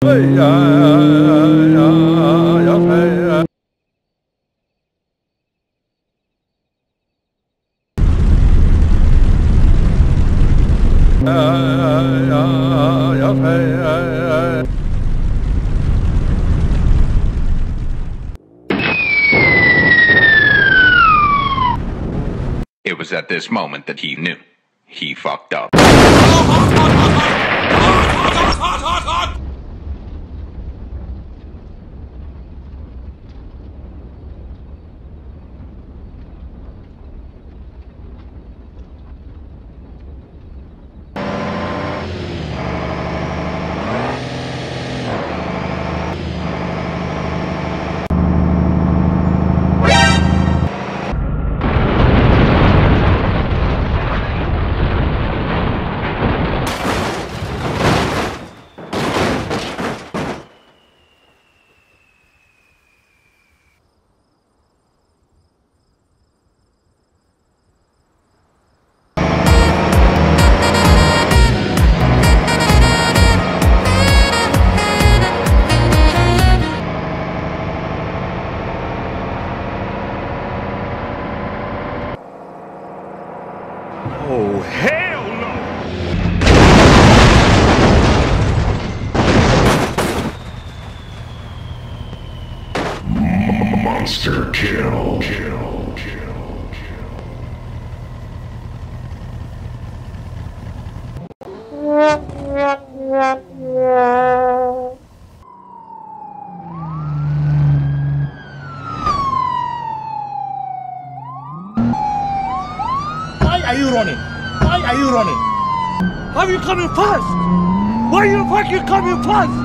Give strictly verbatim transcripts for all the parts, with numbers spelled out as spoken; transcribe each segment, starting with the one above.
It was at this moment that he knew. He fucked up. Oh, hell no! Monster kill, kill, kill, kill. Why are you running? Why are you running? How are you coming fast? Why are you fucking coming fast?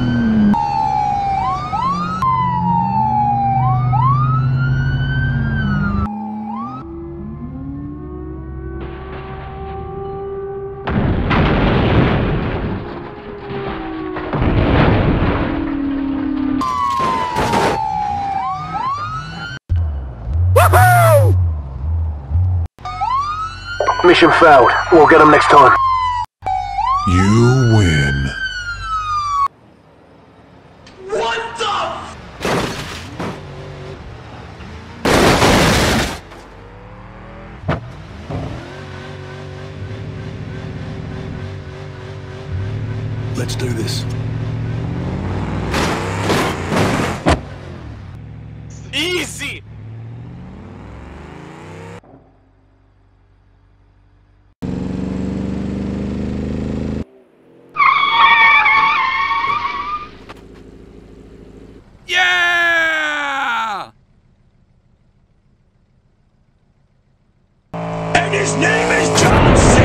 Mission failed. We'll get them next time. You win. What the f- Let's do this. Easy! Yeah! And his name is John C.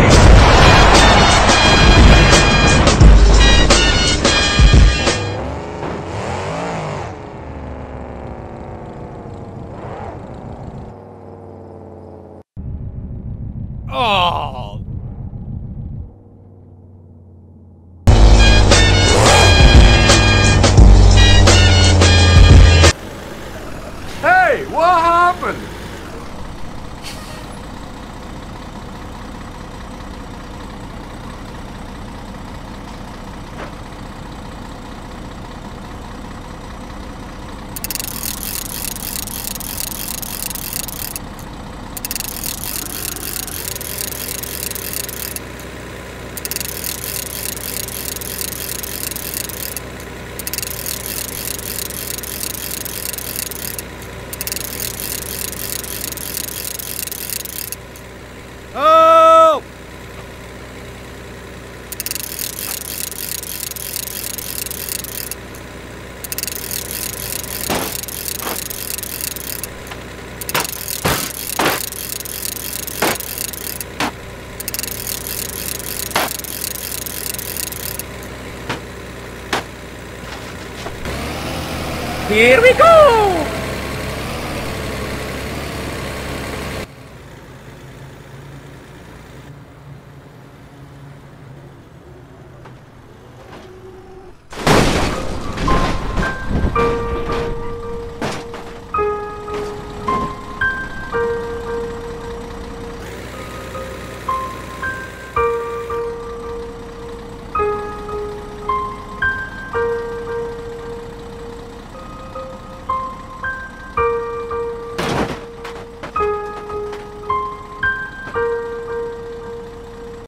Oh! Hey, what happened? Oh! Here we go!